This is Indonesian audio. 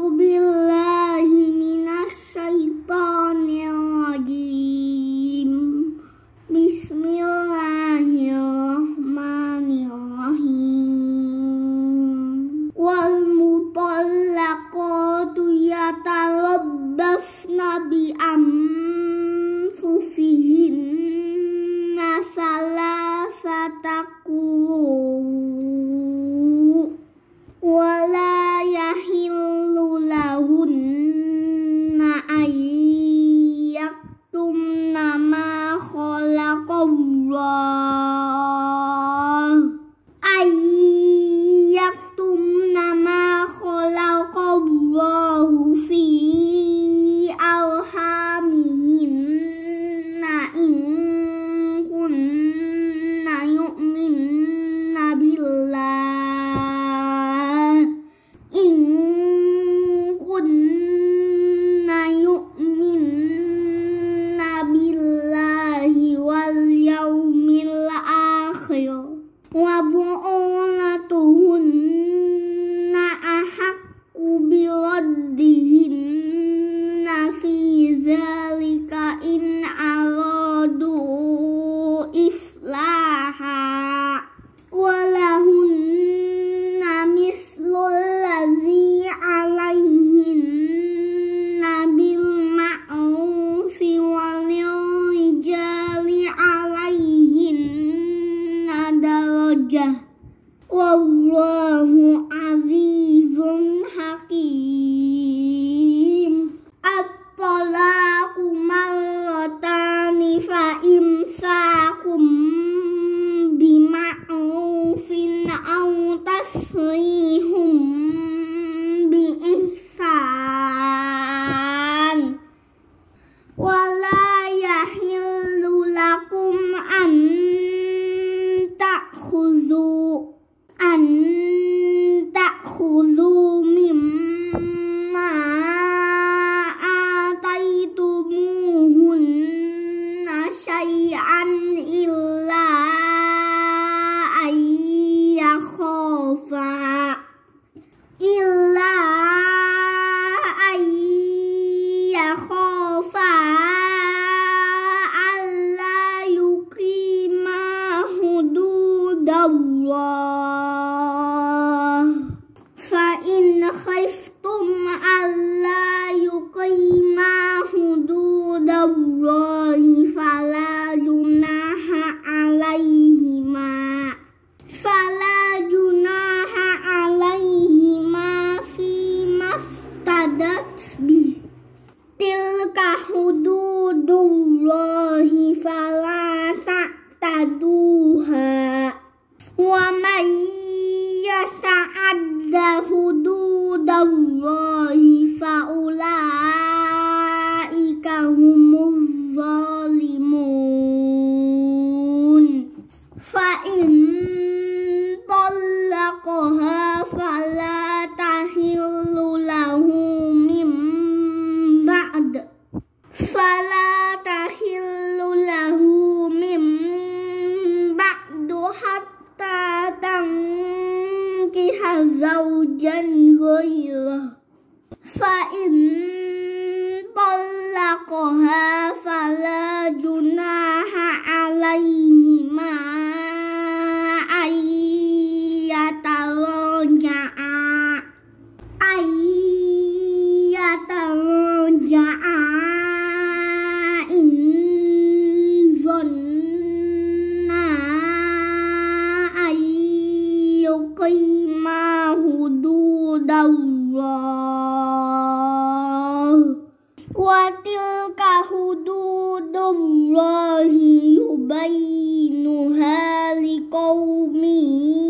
billahi minasyaitonir rajim. Bismillahirrahmanirrahim. Wal mutallaqatu yatarabbasna bi anfusihinna salasata quru wala yahillu lahunna ayyaktumna ma khalaqallah fi arhamihinna in kunna yu'minna billah wal yawmil akhir wa bu'ulatuhunna ahaqqu biraddihinna fi zalika in aradu islaha walahunna mislul ladzi alaihinna bil ma'rufi walirrijali alaihinna darajah wallahu azizun hakim. At-talaqu marratani fa imsakum bima'rufin aw tasrihum bi ihsan wala yahillu lakum an ta'khudhu mimma ataitumuhunna syai'an illa ayyakhafa alla yuqima hududallah. Fa in khiftum alla yuqima hududallahi fala junaha alaihima fi maftadat bih. Tilka hududullahi fala ta'taduha. Wa man yata'adda hududallahi fa ulaika humuz zalimun. Fa in talaqaha fala tahillu lahu min ba'du hatta tankiha zawjan ghairah. Fa in talaqaha fala junaha alaihima ayyataraja'a in zonna ayyuqima hududallah. Wa tilka hududullahi yubayyinuha liqaumin